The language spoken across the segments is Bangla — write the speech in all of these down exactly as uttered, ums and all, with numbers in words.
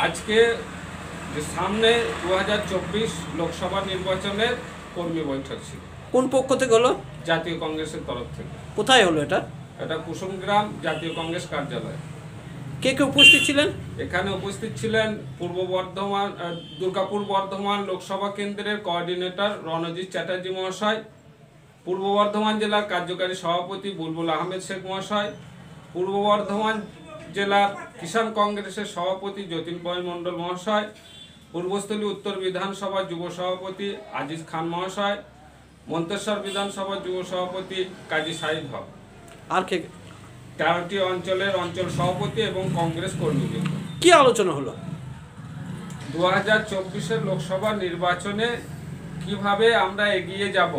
আজকে যে সামনে দু হাজার চব্বিশ লোকসভা নির্বাচনের কর্মী বৈঠক ছিল। কোন পক্ষ থেকে হলো? জাতীয় কংগ্রেসের তরফ থেকে। কোথায় হলো এটা? এটা কুসুমগ্রাম জাতীয় কংগ্রেস কার্যালয়। কে কে উপস্থিত ছিলেন? এখানে উপস্থিত ছিলেন পূর্ব বর্ধমান দুর্গাপুর বর্ধমান লোকসভা কেন্দ্রের কোঅর্ডিনেটর রণজিৎ চ্যাটার্জি মহাশয়, পূর্ব বর্ধমান জেলার কার্যকারী সভাপতি বুলবুল আহমেদ শেখ মহাশয়, পূর্ব বর্ধমান জেলার কিষাণ কংগ্রেসের সভাপতি যতীনপয় মণ্ডল মহাশয়, পূর্বস্থলী উত্তর বিধানসভা যুব সভাপতি আজিজ খান মহাশয়, মন্তেশ্বর বিধানসভা যুব সভাপতি কাজী সাইদ হক, আর কে? তেরোটি অঞ্চলের অঞ্চল সভাপতি এবং কংগ্রেস কর্মীবৃন্দ। কি আলোচনা হলো? দু হাজার চব্বিশের লোকসভা নির্বাচনে কিভাবে আমরা এগিয়ে যাব,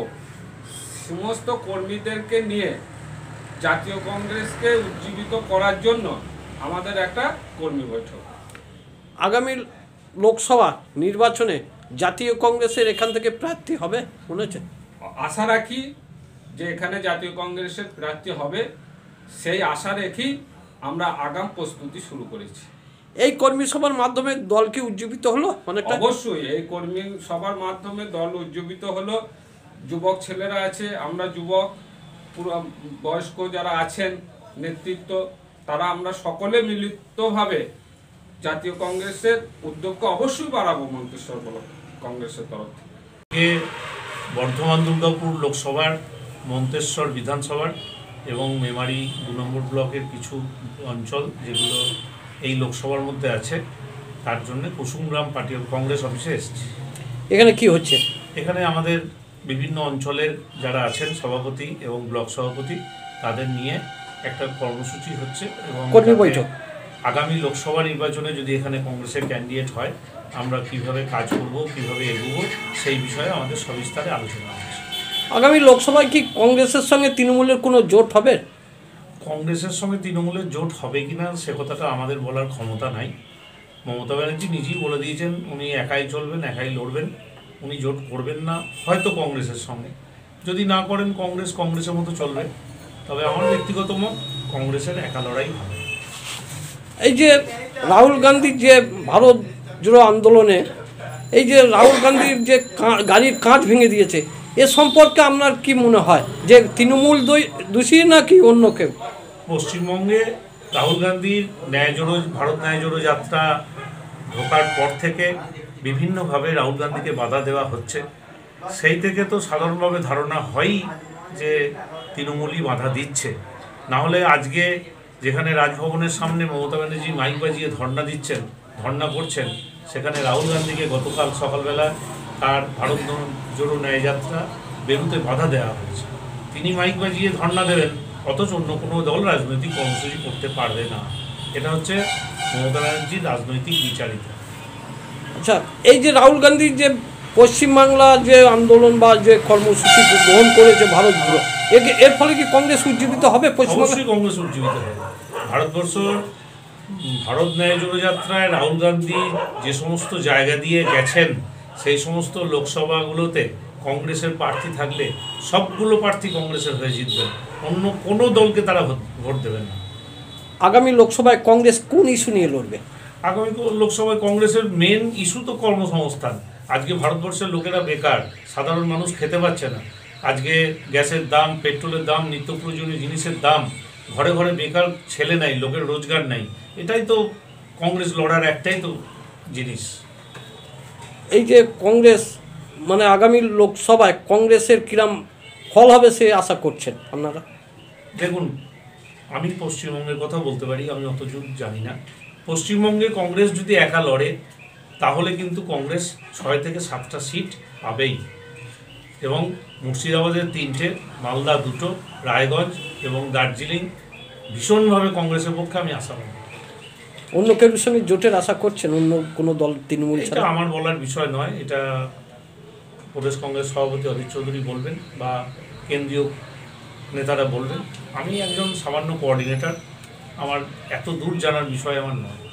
সমস্ত কর্মীদেরকে নিয়ে জাতীয় কংগ্রেসকে উজ্জীবিত করার জন্য আমাদের একটা কর্মী বৈঠক। আগামী লোকসভা নির্বাচনে জাতীয় কংগ্রেসের এখান থেকে প্রার্থী হবে মনে হচ্ছে? আশা রাখি যে এখানে জাতীয় কংগ্রেসের প্রার্থী হবে, সেই আশা রেখেই আমরা আগাম প্রস্তুতি শুরু করেছি। এই কর্মী সভার মাধ্যমে দল কি উজ্জীবিত হলো? অনেকটা অবশ্যই এই কর্মী সভার মাধ্যমে দল উজ্জীবিত হলো। যুবক ছেলেরা আছে, আমরা যুবক, পুরো বয়স্ক যারা আছেন নেতৃত্ব, তারা আমরা সকলে মিলিতভাবে জাতীয় কংগ্রেসের উদ্যোগকে অবশ্যই বাড়াবো মন্তেশ্বর ব্লক কংগ্রেসের তরফ থেকে। বর্ধমান দুর্গাপুর লোকসভার, মন্তেশ্বর বিধানসভার এবং মেমারি দু নম্বর ব্লকের কিছু অঞ্চল যেগুলো এই লোকসভার মধ্যে আছে, তার জন্য কুসুমগ্রাম পার্টি কংগ্রেস অফিসে এসেছি। এখানে কি হচ্ছে? এখানে আমাদের বিভিন্ন অঞ্চলের যারা আছেন সভাপতি এবং ব্লক সভাপতি, তাদের নিয়ে একটা কর্মসূচি হচ্ছে এবং কর্মী বৈঠক। আগামী লোকসভা নির্বাচনে যদি এখানে কংগ্রেসের ক্যান্ডিডেট হয়, আমরা কিভাবে কাজ করব, কিভাবে এগোবো, সেই বিষয়ে আমাদের সবিস্তারে আলোচনা হচ্ছে। আগামী লোকসভায় কি কংগ্রেসের সঙ্গে তৃণমূলের কোনো জোট হবে? কংগ্রেসের সঙ্গে তৃণমূলের জোট হবে কিনা সে কথাটা আমাদের বলার ক্ষমতা নাই। মমতা ব্যানার্জি নিজেই বলে দিয়েছেন উনি একাই চলবেন, একাই লড়বেন, উনি জোট করবেন না হয়তো কংগ্রেসের সঙ্গে। যদি না করেন কংগ্রেস কংগ্রেসের মতো চলবে, তবে আমার ব্যক্তিগত মত কংগ্রেসের একা লড়াই ভালো। এই যে রাহুল গান্ধীর যে ভারত জোড়ো আন্দোলনে এই যে রাহুল গান্ধীর যে গাড়ির কাঁচ ভেঙে দিয়েছে, এ সম্পর্কে আপনার কি মনে হয় যে তৃণমূল দোষী নাকি অন্য কেউ? পশ্চিমবঙ্গে রাহুল গান্ধীর ন্যায় জোড়ো ভারত ন্যায় জোড়ো যাত্রা ঢোকার পর থেকে বিভিন্নভাবে রাহুল গান্ধীকে বাধা দেওয়া হচ্ছে। সেই থেকে তো সাধারণভাবে ধারণা হয়ই যে তৃণমূলই বাধা দিচ্ছে। না হলে আজকে যেখানে রাজভবনের সামনে মমতা ব্যানার্জি মাইক বাজিয়ে ধর্ণা দিচ্ছেন, ধর্ণা করছেন, সেখানে রাহুল গান্ধীকে গতকাল সকালবেলা তার ভারত জোড়ো ন্যায় যাত্রা বেরোতে বাধা দেওয়া হয়েছে। তিনি মাইক বাজিয়ে ধর্ণা দেবেন, অথচ অন্য কোনো দল রাজনৈতিক কর্মসূচি করতে পারবে না। এটা হচ্ছে মমতা ব্যানার্জির রাজনৈতিক বিচারিতা। আচ্ছা, এই যে রাহুল গান্ধীর যে পশ্চিমবাংলা যে আন্দোলন বা যে কর্মসূচি গ্রহণ করেছে ভারত জুড়ে, এর ফলে কি কংগ্রেস উজ্জীবিত হবে? অবশ্যই কংগ্রেস উজ্জীবিত হবে। ভারতবর্ষ ভারত ন্যায় জোড়ো যাত্রায় রাহুল গান্ধী যে সমস্ত জায়গা দিয়ে গেছেন, সেই সমস্ত লোকসভাগুলোতে কংগ্রেসের প্রার্থী থাকলে সবগুলো প্রার্থী কংগ্রেসের হয়ে জিতবেন, অন্য কোনো দলকে তারা ভোট দেবেন না। আগামী লোকসভায় কংগ্রেস কোন ইস্যু নিয়ে লড়বে? আগামী লোকসভায় কংগ্রেসের মেন ইস্যু তো কর্মসংস্থান। আজকে ভারতবর্ষের লোকেরা বেকার, সাধারণ মানুষ খেতে পাচ্ছে না। আজকে গ্যাসের দাম, পেট্রোলের দাম, নিত্য প্রয়োজনীয় জিনিসের দাম, ঘরে ঘরে বেকার ছেলে নাই, লোকের রোজগার নাই। এটাই তো কংগ্রেস লড়ার একটাই তো জিনিস। এই যে কংগ্রেস মানে আগামী লোকসভায় কংগ্রেসের কিরম ফল হবে সে আশা করছেন আপনারা? দেখুন, আমি পশ্চিমবঙ্গের কথা বলতে পারি, আমি অত জোর জানি না। পশ্চিমবঙ্গে কংগ্রেস যদি একা লড়ে তাহলে কিন্তু কংগ্রেস ছয় থেকে সাতটা সিট পাবেই, এবং মুর্শিদাবাদের তিনটে, মালদা দুটো, রায়গঞ্জ এবং দার্জিলিং ভীষণভাবে কংগ্রেসের পক্ষে আমি আশাবাদী। অন্য কেউ সঙ্গে জোটের আশা করছেন? অন্য কোনো দল তৃণমূল ছাড়া? এটা আমার বলার বিষয় নয়, এটা প্রদেশ কংগ্রেস সভাপতি অধীর চৌধুরী বলবেন বা কেন্দ্রীয় নেতারা বলবেন। আমি একজন সামান্য কোঅর্ডিনেটর, আমার এত দূর জানার বিষয় আমার নয়।